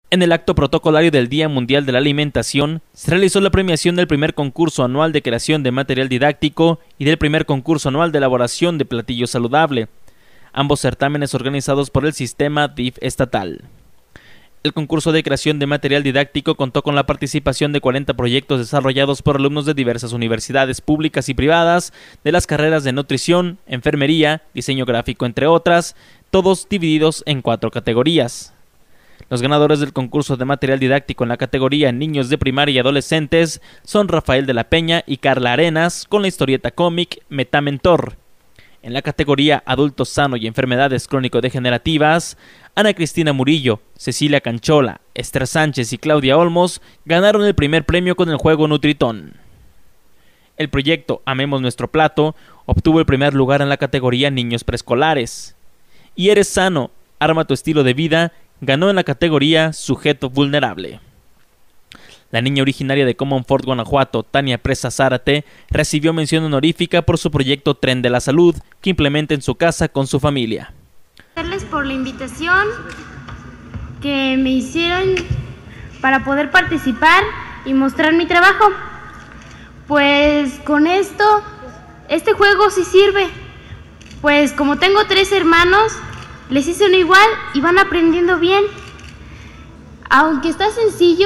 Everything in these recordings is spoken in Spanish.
En el acto protocolario del Día Mundial de la Alimentación, se realizó la premiación del primer concurso anual de creación de material didáctico y del primer concurso anual de elaboración de platillo saludable, ambos certámenes organizados por el sistema DIF estatal. El concurso de creación de material didáctico contó con la participación de 40 proyectos desarrollados por alumnos de diversas universidades públicas y privadas, de las carreras de nutrición, enfermería, diseño gráfico, entre otras, todos divididos en 4 categorías. Los ganadores del concurso de material didáctico en la categoría Niños de Primaria y Adolescentes son Rafael de la Peña y Carla Arenas con la historieta cómic Metamentor. En la categoría Adulto Sano y Enfermedades Crónico-Degenerativas, Ana Cristina Murillo, Cecilia Canchola, Esther Sánchez y Claudia Olmos ganaron el primer premio con el juego Nutritón. El proyecto Amemos Nuestro Plato obtuvo el primer lugar en la categoría Niños Preescolares. Y Eres Sano, Arma tu Estilo de Vida ganó en la categoría Sujeto Vulnerable. La niña originaria de Comonfort, Guanajuato, Tania Presa Zárate, recibió mención honorífica por su proyecto Tren de la Salud, que implementa en su casa con su familia. Gracias por la invitación que me hicieron para poder participar y mostrar mi trabajo. Pues con este juego sí sirve. Pues como tengo 3 hermanos, les hice uno igual y van aprendiendo bien. Aunque está sencillo,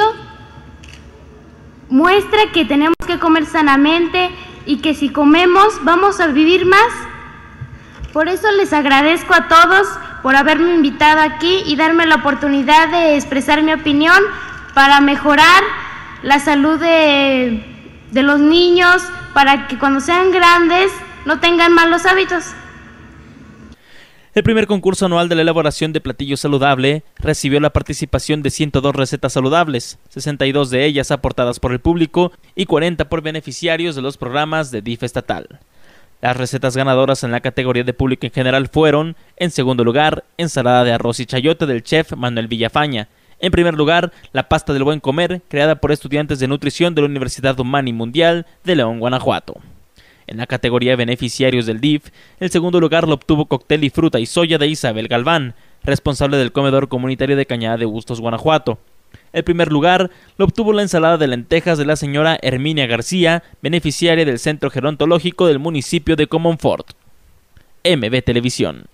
muestra que tenemos que comer sanamente y que si comemos vamos a vivir más. Por eso les agradezco a todos por haberme invitado aquí y darme la oportunidad de expresar mi opinión para mejorar la salud de los niños, para que cuando sean grandes no tengan malos hábitos. El primer concurso anual de la elaboración de platillo saludable recibió la participación de 102 recetas saludables, 62 de ellas aportadas por el público y 40 por beneficiarios de los programas de DIF estatal. Las recetas ganadoras en la categoría de público en general fueron, en segundo lugar, ensalada de arroz y chayote del chef Manuel Villafaña. En primer lugar, la pasta del buen comer, creada por estudiantes de nutrición de la Universidad Humana y Mundial de León, Guanajuato. En la categoría de beneficiarios del DIF, el segundo lugar lo obtuvo Cóctel y Fruta y Soya de Isabel Galván, responsable del comedor comunitario de Cañada de Bustos, Guanajuato. El primer lugar lo obtuvo la ensalada de lentejas de la señora Herminia García, beneficiaria del Centro Gerontológico del municipio de Comonfort. MB Televisión.